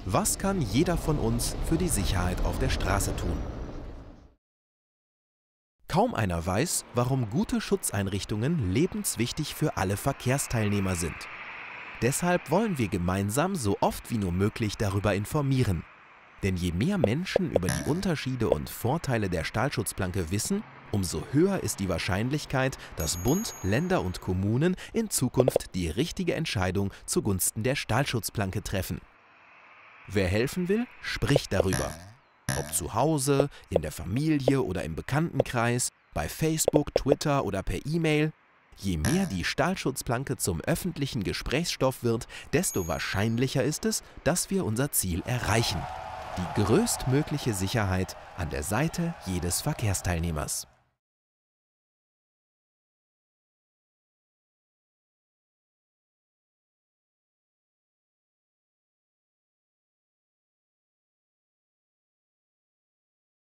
Was kann jeder von uns für die Sicherheit auf der Straße tun? Kaum einer weiß, warum gute Schutzeinrichtungen lebenswichtig für alle Verkehrsteilnehmer sind. Deshalb wollen wir gemeinsam so oft wie nur möglich darüber informieren. Denn je mehr Menschen über die Unterschiede und Vorteile der Stahlschutzplanke wissen, umso höher ist die Wahrscheinlichkeit, dass Bund, Länder und Kommunen in Zukunft die richtige Entscheidung zugunsten der Stahlschutzplanke treffen. Wer helfen will, spricht darüber. Ob zu Hause, in der Familie oder im Bekanntenkreis, bei Facebook, Twitter oder per E-Mail. Je mehr die Stahlschutzplanke zum öffentlichen Gesprächsstoff wird, desto wahrscheinlicher ist es, dass wir unser Ziel erreichen. Die größtmögliche Sicherheit an der Seite jedes Verkehrsteilnehmers.